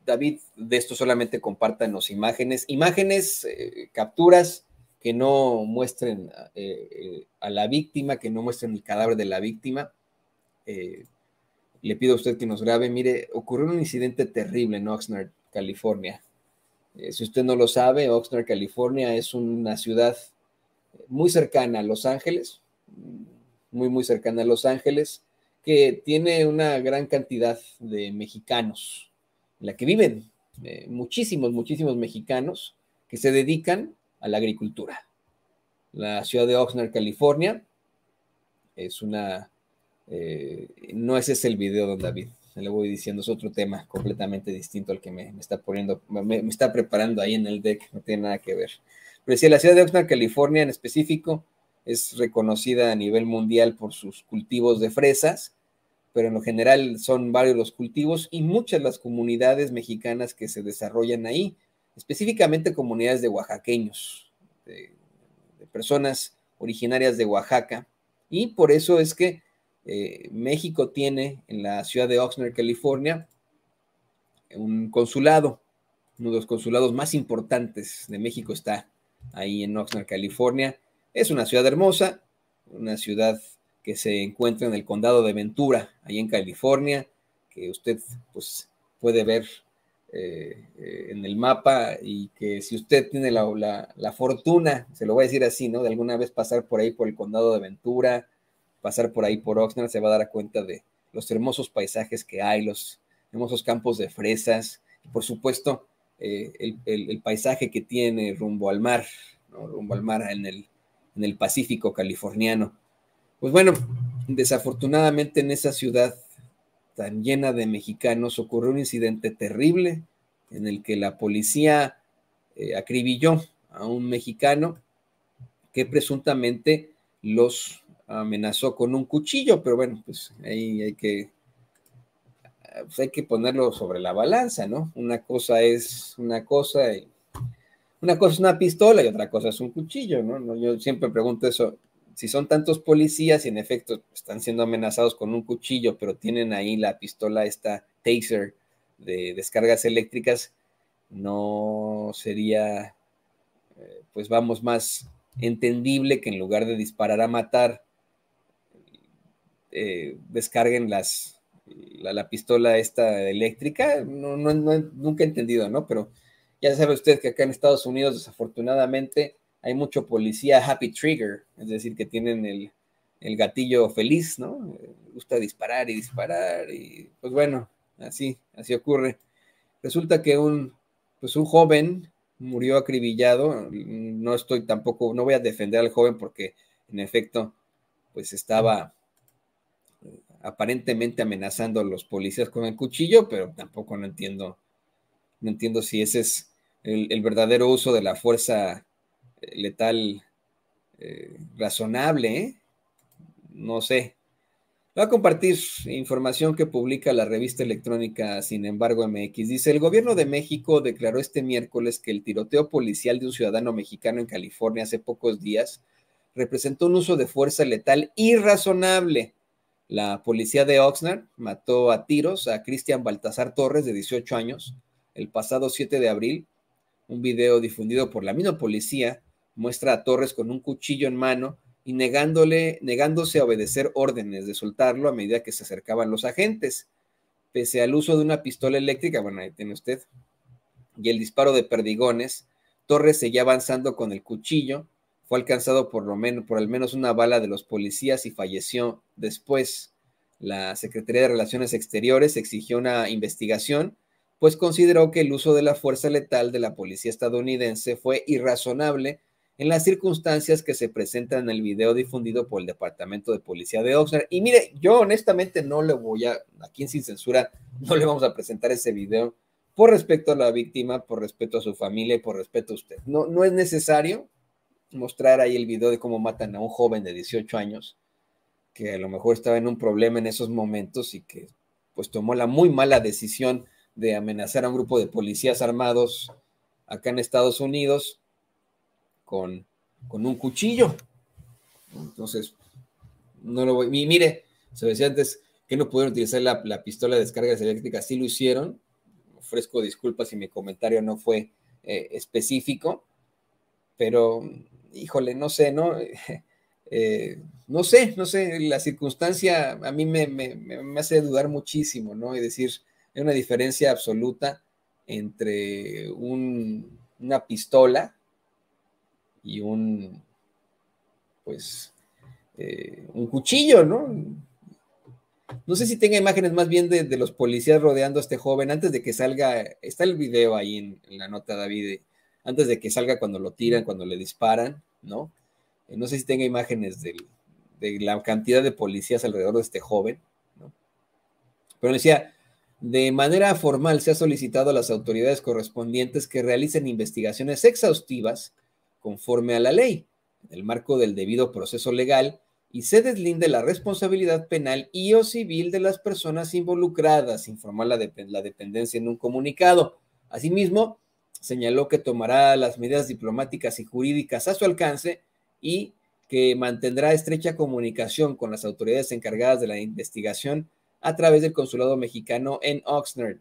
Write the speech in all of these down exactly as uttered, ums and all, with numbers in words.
David, de esto solamente compártanos imágenes, imágenes, eh, capturas que no muestren eh, eh, a la víctima, que no muestren el cadáver de la víctima. Eh, le pido a usted que nos grabe. Mire, ocurrió un incidente terrible en Oxnard, California. Eh, si usted no lo sabe, Oxnard, California es una ciudad muy cercana a Los Ángeles, muy, muy cercana a Los Ángeles, que tiene una gran cantidad de mexicanos, en la que viven eh, muchísimos, muchísimos mexicanos que se dedican a la agricultura. La ciudad de Oxnard, California, es una... Eh, no ese es el video, don David, le voy diciendo, es otro tema completamente distinto al que me, me está poniendo, me, me, está preparando ahí en el deck, no tiene nada que ver. Pero sí, la ciudad de Oxnard, California en específico, es reconocida a nivel mundial por sus cultivos de fresas, pero en lo general son varios los cultivos y muchas las comunidades mexicanas que se desarrollan ahí, específicamente comunidades de oaxaqueños, de, de personas originarias de Oaxaca, y por eso es que eh, México tiene en la ciudad de Oxnard, California, un consulado, uno de los consulados más importantes de México está ahí en Oxnard, California. Es una ciudad hermosa, una ciudad que se encuentra en el condado de Ventura, ahí en California, que usted pues puede ver eh, eh, en el mapa, y que si usted tiene la, la, la fortuna, se lo voy a decir así, ¿no? De alguna vez pasar por ahí por el condado de Ventura, pasar por ahí por Oxnard, se va a dar cuenta de los hermosos paisajes que hay, los hermosos campos de fresas, y por supuesto eh, el, el, el paisaje que tiene rumbo al mar, ¿no? Rumbo al mar en el, en el Pacífico californiano. Pues bueno, desafortunadamente en esa ciudad tan llena de mexicanos ocurrió un incidente terrible en el que la policía eh, acribilló a un mexicano que presuntamente los amenazó con un cuchillo, pero bueno, pues ahí hay que, pues hay que ponerlo sobre la balanza, ¿no? Una cosa es una cosa, y una cosa es una pistola y otra cosa es un cuchillo, ¿no? Yo siempre pregunto eso, si son tantos policías y en efecto están siendo amenazados con un cuchillo, pero tienen ahí la pistola, esta taser de descargas eléctricas, no sería, eh, pues vamos, más entendible que en lugar de disparar a matar, eh, descarguen las, la, la pistola esta eléctrica? No, no, no, nunca he entendido, ¿no? Pero ya sabe usted que acá en Estados Unidos, desafortunadamente, hay mucho policía happy trigger, es decir, que tienen el, el gatillo feliz, ¿no? Eh, gusta disparar y disparar, y pues bueno, así, así ocurre. Resulta que un, pues un joven murió acribillado. No estoy tampoco, no voy a defender al joven porque en efecto, pues estaba aparentemente amenazando a los policías con el cuchillo, pero tampoco no entiendo, no entiendo si ese es el, el verdadero uso de la fuerza letal eh, razonable, ¿eh? No sé. Voy a compartir información que publica la revista electrónica Sin embargo M X. Dice, el gobierno de México declaró este miércoles que el tiroteo policial de un ciudadano mexicano en California hace pocos días representó un uso de fuerza letal irrazonable. La policía de Oxnard mató a tiros a Cristian Baltasar Torres, de dieciocho años, el pasado siete de abril. Un video difundido por la misma policía muestra a Torres con un cuchillo en mano y negándole, negándose a obedecer órdenes de soltarlo a medida que se acercaban los agentes. Pese al uso de una pistola eléctrica, bueno, ahí tiene usted, y el disparo de perdigones, Torres seguía avanzando con el cuchillo, fue alcanzado por, lo menos, por al menos una bala de los policías y falleció después. La Secretaría de Relaciones Exteriores exigió una investigación, pues consideró que el uso de la fuerza letal de la policía estadounidense fue irrazonable en las circunstancias que se presentan en el video difundido por el Departamento de Policía de Oxnard. Y mire, yo honestamente no le voy a, aquí en Sin Censura, no le vamos a presentar ese video por respeto a la víctima, por respeto a su familia y por respeto a usted. No, no es necesario mostrar ahí el video de cómo matan a un joven de dieciocho años, que a lo mejor estaba en un problema en esos momentos y que pues tomó la muy mala decisión de amenazar a un grupo de policías armados acá en Estados Unidos con, con un cuchillo. Entonces, no lo voy, y mire, se decía antes que no pudieron utilizar la, la pistola de descargas eléctricas, sí lo hicieron, ofrezco disculpas si mi comentario no fue eh, específico, pero híjole, no sé, ¿no? Eh, no sé, no sé, la circunstancia a mí me, me, me hace dudar muchísimo, ¿no? Y decir, hay una diferencia absoluta entre un, una pistola y un, pues, eh, un cuchillo, ¿no? No sé si tenga imágenes más bien de, de los policías rodeando a este joven antes de que salga, está el video ahí en, en la nota, David, antes de que salga cuando lo tiran, cuando le disparan, ¿no? Eh, no sé si tenga imágenes del, de la cantidad de policías alrededor de este joven, ¿no? Pero decía, de manera formal se ha solicitado a las autoridades correspondientes que realicen investigaciones exhaustivas conforme a la ley, en el marco del debido proceso legal, y se deslinde la responsabilidad penal y o civil de las personas involucradas, informó la, de, la dependencia en un comunicado. Asimismo, señaló que tomará las medidas diplomáticas y jurídicas a su alcance y que mantendrá estrecha comunicación con las autoridades encargadas de la investigación a través del consulado mexicano en Oxnard.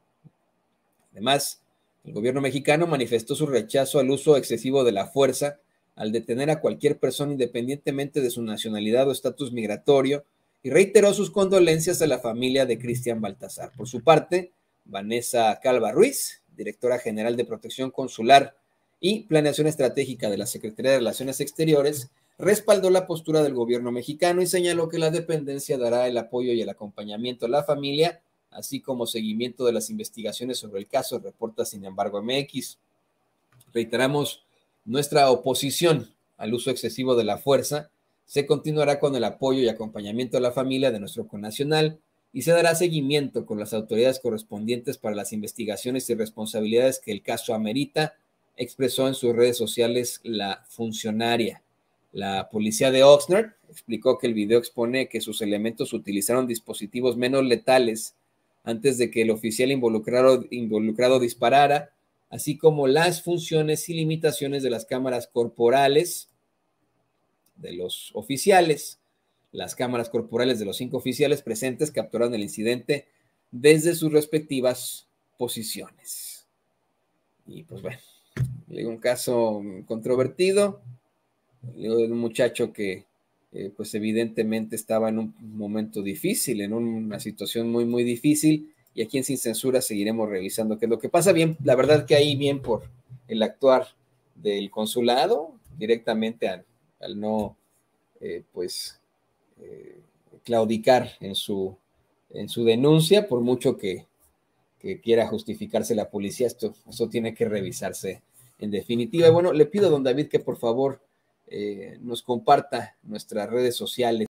Además, el gobierno mexicano manifestó su rechazo al uso excesivo de la fuerza al detener a cualquier persona independientemente de su nacionalidad o estatus migratorio y reiteró sus condolencias a la familia de Cristian Baltasar. Por su parte, Vanessa Calva Ruiz, directora general de Protección Consular y Planeación Estratégica de la Secretaría de Relaciones Exteriores, respaldó la postura del gobierno mexicano y señaló que la dependencia dará el apoyo y el acompañamiento a la familia, así como seguimiento de las investigaciones sobre el caso, reporta Sin embargo M X. Reiteramos nuestra oposición al uso excesivo de la fuerza, se continuará con el apoyo y acompañamiento a la familia de nuestro connacional y se dará seguimiento con las autoridades correspondientes para las investigaciones y responsabilidades que el caso amerita, expresó en sus redes sociales la funcionaria. La policía de Oxnard explicó que el video expone que sus elementos utilizaron dispositivos menos letales antes de que el oficial involucrado, involucrado disparara, así como las funciones y limitaciones de las cámaras corporales de los oficiales. Las cámaras corporales de los cinco oficiales presentes capturaron el incidente desde sus respectivas posiciones. Y pues bueno, un caso controvertido, un muchacho que eh, pues evidentemente estaba en un momento difícil, en una situación muy, muy difícil, y aquí en Sin Censura seguiremos revisando qué es lo que pasa. Bien, la verdad que ahí bien por el actuar del consulado, directamente al, al no, eh, pues, eh, claudicar en su, en su denuncia, por mucho que, que quiera justificarse la policía, esto, esto tiene que revisarse en definitiva. Y bueno, le pido a don David que por favor eh, nos comparta nuestras redes sociales.